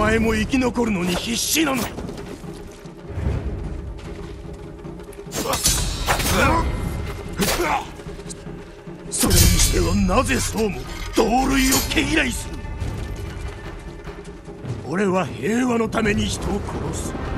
前も生き残るのに必死なのだ。それにしてはなぜそうも同類を毛嫌いする。俺は平和のために人を殺す。